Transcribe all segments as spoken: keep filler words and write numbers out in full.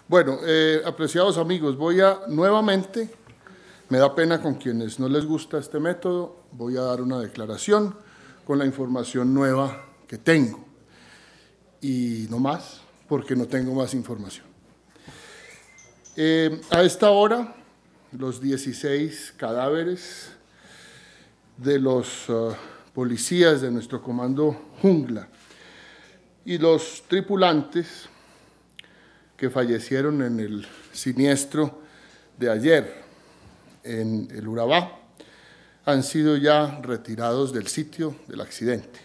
Bueno, eh, apreciados amigos, voy a nuevamente, me da pena con quienes no les gusta este método, voy a dar una declaración con la información nueva que tengo. Y no más, porque no tengo más información. Eh, a esta hora, los dieciséis cadáveres de los uh, policías de nuestro comando Jungla y los tripulantes que fallecieron en el siniestro de ayer en el Urabá han sido ya retirados del sitio del accidente.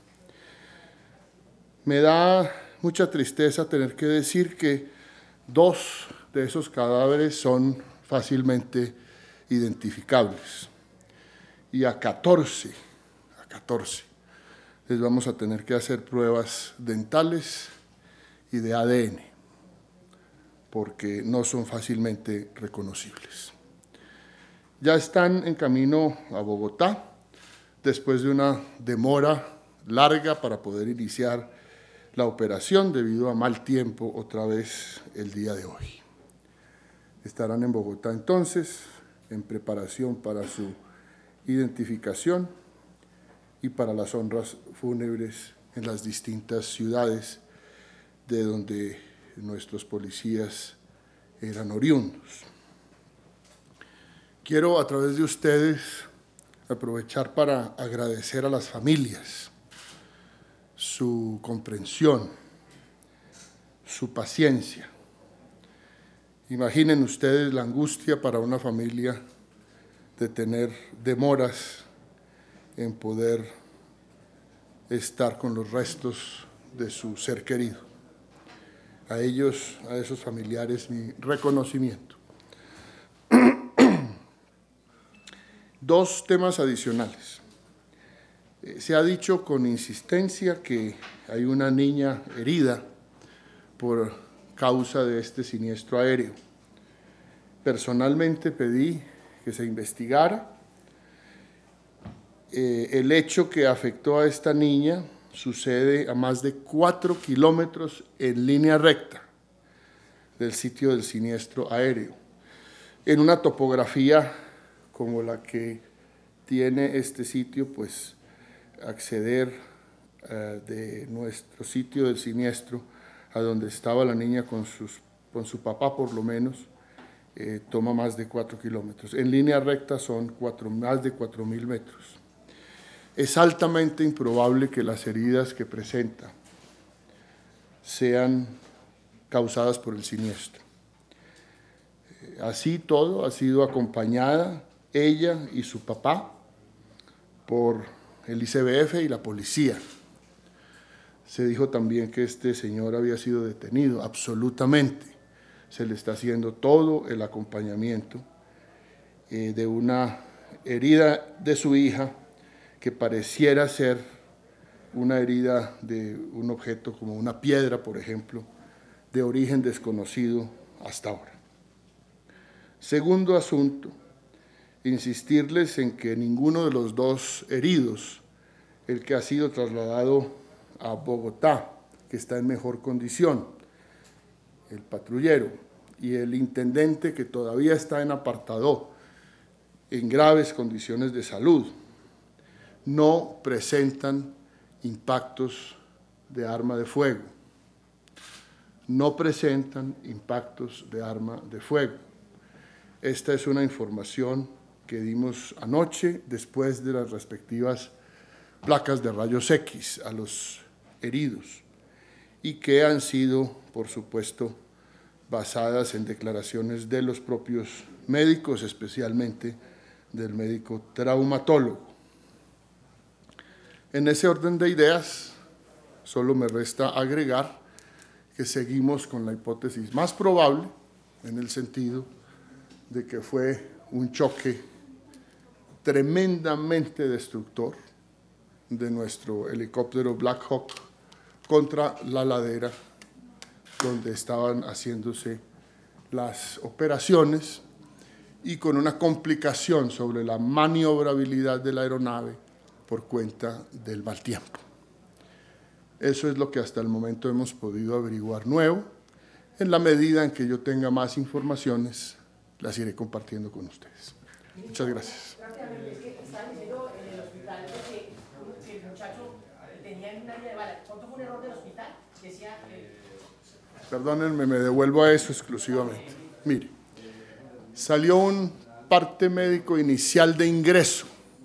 Me da mucha tristeza tener que decir que dos de esos cadáveres son fácilmente identificables y a catorce, a catorce les vamos a tener que hacer pruebas dentales y de A D N porque no son fácilmente reconocibles. Ya están en camino a Bogotá después de una demora larga para poder iniciar la operación debido a mal tiempo otra vez el día de hoy. Estarán en Bogotá entonces en preparación para su identificación y para las honras fúnebres en las distintas ciudades de donde nuestros policías eran oriundos. Quiero a través de ustedes aprovechar para agradecer a las familias su comprensión, su paciencia. Imaginen ustedes la angustia para una familia de tener demoras en poder estar con los restos de su ser querido. A ellos, a esos familiares, mi reconocimiento. Dos temas adicionales. Eh, se ha dicho con insistencia que hay una niña herida por causa de este siniestro aéreo. Personalmente pedí que se investigara. Eh, el hecho que afectó a esta niña sucede a más de cuatro kilómetros en línea recta del sitio del siniestro aéreo, en una topografía como la que tiene este sitio, pues acceder uh, de nuestro sitio del siniestro a donde estaba la niña con, sus, con su papá por lo menos, eh, toma más de cuatro kilómetros. En línea recta son cuatro, más de cuatro mil metros. Es altamente improbable que las heridas que presenta sean causadas por el siniestro. Así todo, ha sido acompañada ella y su papá por el I C B F y la policía. Se dijo también que este señor había sido detenido, absolutamente. Se le está haciendo todo el acompañamiento eh, de una herida de su hija que pareciera ser una herida de un objeto como una piedra, por ejemplo, de origen desconocido hasta ahora. Segundo asunto, insistirles en que ninguno de los dos heridos, el que ha sido trasladado a Bogotá, que está en mejor condición, el patrullero, y el intendente que todavía está en apartado, en graves condiciones de salud, no presentan impactos de arma de fuego. No presentan impactos de arma de fuego. Esta es una información que dimos anoche después de las respectivas placas de rayos X a los heridos y que han sido, por supuesto, basadas en declaraciones de los propios médicos, especialmente del médico traumatólogo. En ese orden de ideas, solo me resta agregar que seguimos con la hipótesis más probable, en el sentido de que fue un choque tremendamente destructor de nuestro helicóptero Black Hawk contra la ladera donde estaban haciéndose las operaciones y con una complicación sobre la maniobrabilidad de la aeronave por cuenta del mal tiempo. Eso es lo que hasta el momento hemos podido averiguar nuevo. en la medida en que yo tenga más informaciones, las iré compartiendo con ustedes. Muchas gracias. Rápidamente, es que estaban diciendo en el hospital que, que el muchacho tenía una herida de bala. ¿Cuánto fue un error del hospital? Decía que... Perdónenme, me devuelvo a eso exclusivamente. Mire, salió un parte médico inicial de ingreso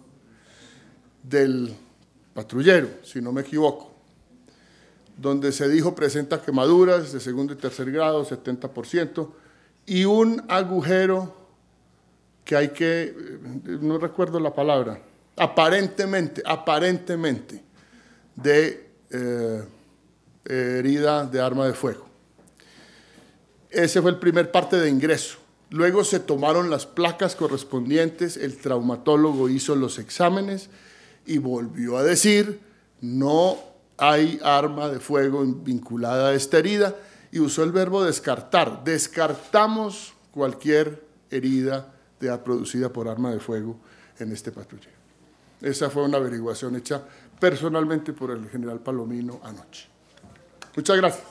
del patrullero, si no me equivoco, donde se dijo presenta quemaduras de segundo y tercer grado, setenta por ciento, y un agujero que hay que, no recuerdo la palabra, aparentemente, aparentemente, de eh, herida de arma de fuego. Ese fue el primer parte de ingreso. Luego se tomaron las placas correspondientes, el traumatólogo hizo los exámenes y volvió a decir, no hay arma de fuego vinculada a esta herida, y usó el verbo descartar. Descartamos cualquier herida de, producida por arma de fuego en este patrullero. Esa fue una averiguación hecha personalmente por el general Palomino anoche. Muchas gracias.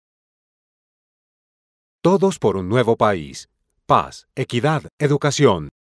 Todos por un nuevo país. Paz, equidad, educación.